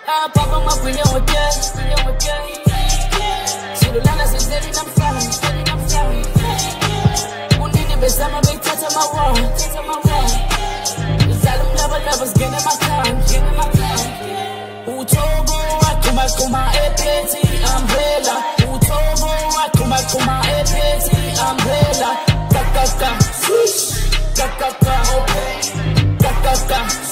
Ah, papa ma brilho hotel. Silulana sizeli namhlala. Unini besama bethatha mawa. Izalum lovers get in my time. Utobo akuma epeti umbrella. Utobo akuma epeti umbrella. Kakaka, kakaka, okay. Kakaka.